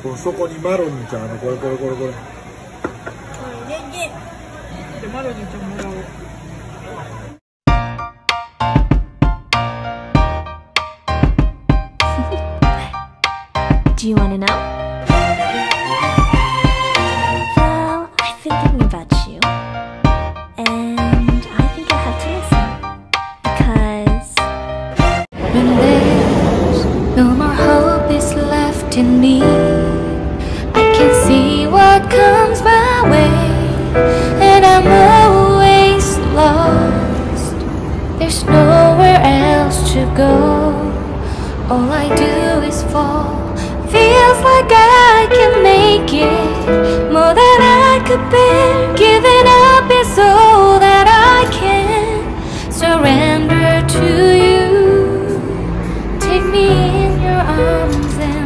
そこにマロニーちゃんこれ。 でマロニーちゃんもらおう。 Do you want to know? Well, I've been thinking about you, and I think I have to listen. Because when there's no more hope is left in me, I can see what comes my way, and I'm always lost. There's nowhere else to go. All I do is fall. Feels like I can make it more than I could bear. Giving up is all that I can surrender to you. Take me in your arms and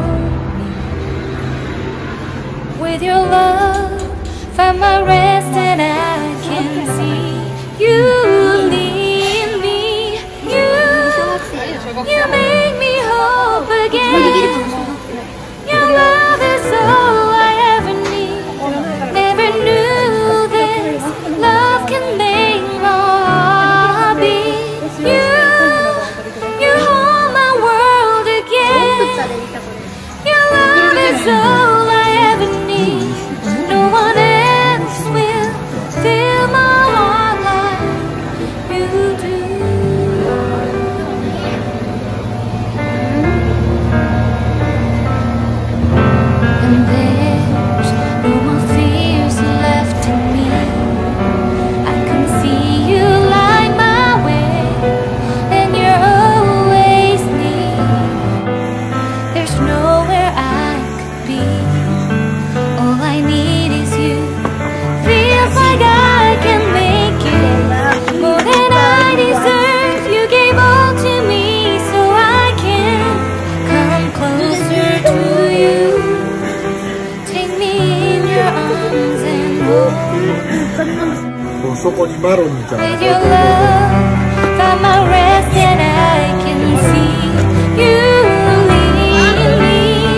hold me. With your love, find my rest and I can see you lead me. You make me hope again. Your love is all I ever need. Never knew this love can make my heart beat. You hold my world again. Your love is all I ever need. No one else will fill my heart like you do. And there's no more fears left in me. I can see you light my way, and you're always near. There's nowhere I could be. All I need is you. Feels like I can make it more than I deserve. You gave all to me so I can come closer to you. Take me in your arms and hold me. そこにマロニーちゃん With your love, find my rest and I can see you lead me.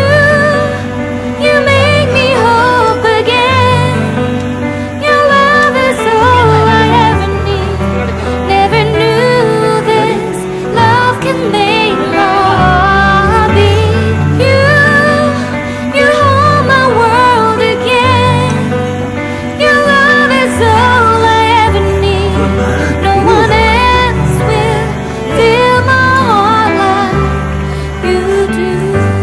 You make me hope again. Your love is all I ever need. Never knew this love can make my heart beat. You hold my world again. Your love is all I ever need. No one else will fill my heart like you do.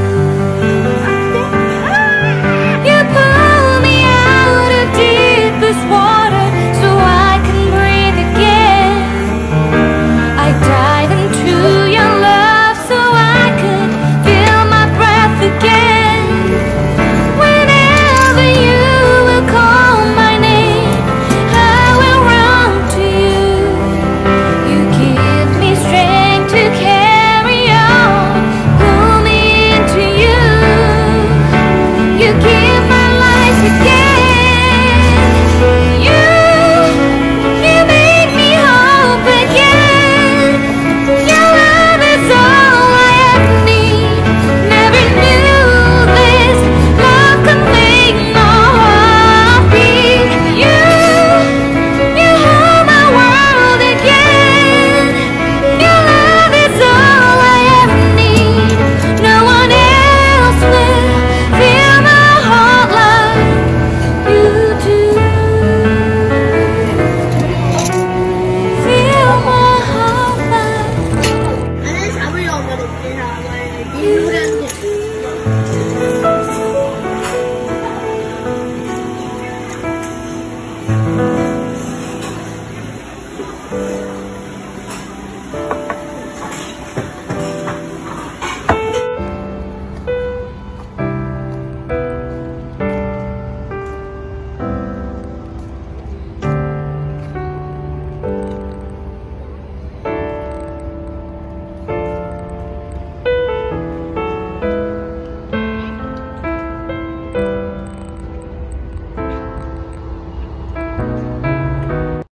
You pull me out of deepest water so I can breathe again. I dive into your love so I could feel my breath again. Whenever you will call my name, I will run to you. You give me strength to carry on. Pull me into you. You give my life again. You make me hope again. Your love is all I ever need. Never knew this love could make my heart beat. You hold my world again. Your love is all I ever need. No one else will fill my heart like you do. Fill my heart like 나는 잡으려고 그랬지.